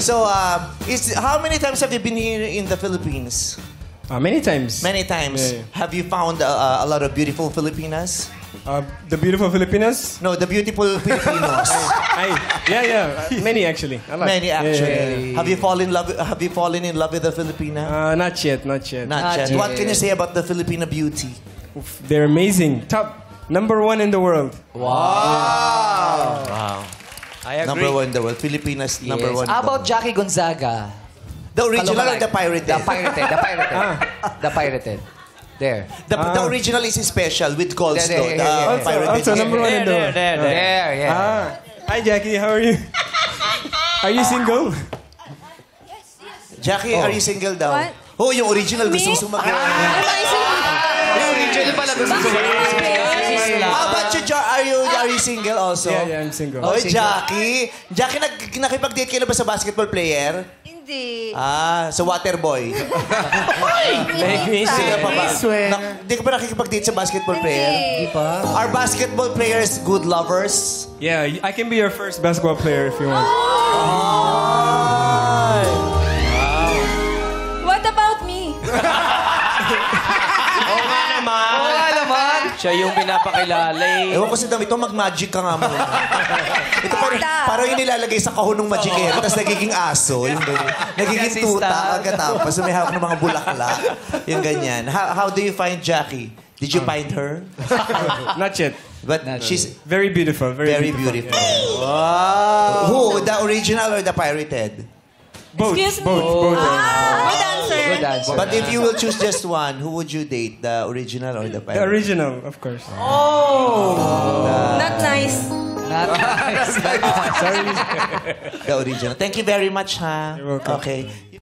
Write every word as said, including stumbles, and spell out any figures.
So, uh, is, how many times have you been here in the Philippines? Uh, many times. Many times. Yeah, yeah. Have you found uh, a lot of beautiful Filipinas? Uh, the beautiful Filipinas? No, the beautiful Filipinos. Ay, yeah, yeah. Many actually. A lot. Many actually. Yeah, yeah, yeah. Have you fallen in love? Have you fallen in love with the Filipina? Uh, not yet, not yet. Not, Not yet. yet. What can you say about the Filipina beauty? Oof, they're amazing. Top, number one in the world. Wow. I agree. Number one in the world. Filipinas number Yes. one. in How the about world. Jackie Gonzaga? The original or Kalumalay. the pirated? The pirated. The pirated. The pirated. There. The, the original is special with gold There, there, stone. yeah, yeah, yeah. The Also, pirated also is- number one There, in the there, world. there, there. There, yeah. Ah. Hi Jackie, how are you? Are you single? Jackie, are you single daw? What? Oh, yung original gusto Me? mo sumagot. Yung original pala gusto ko. How about you, Jo- Are you, are you single also? Yeah, yeah, I'm single. Oh, single. Jackie. Jackie, nag, nakipag-date ka na ba sa basketball player? Hindi. Ah, sa water boy. Make me Hindi ka pa ba? swear. Na, hindi ka ba nakikipag-date sa basketball player? Hindi. Are basketball players good lovers? Yeah, I can be your first basketball player if you want. What about me? Wala naman. Siya yung pinapakilala eh. Ewan ko sa dami ito, mag-magic ka nga muna. Ito parang, parang yung nilalagay sa kahon ng magicero, tapos nagiging aso. Yung ganyan. Nagiging tuta, agad-tapos may hawak ng mga bulaklak. Yung ganyan. How, how do you find Jackie? Did you find her? Not yet. But she's Very beautiful, very, very beautiful. beautiful. Wow! Who? The original or the pirated? Both, Excuse me. both, both. Ah, good answer. Good answer. But if you will choose just one, who would you date? The original or the The pirate? original, of course. Not nice. Not nice. The original. Thank you very much, ha? You're welcome. Okay.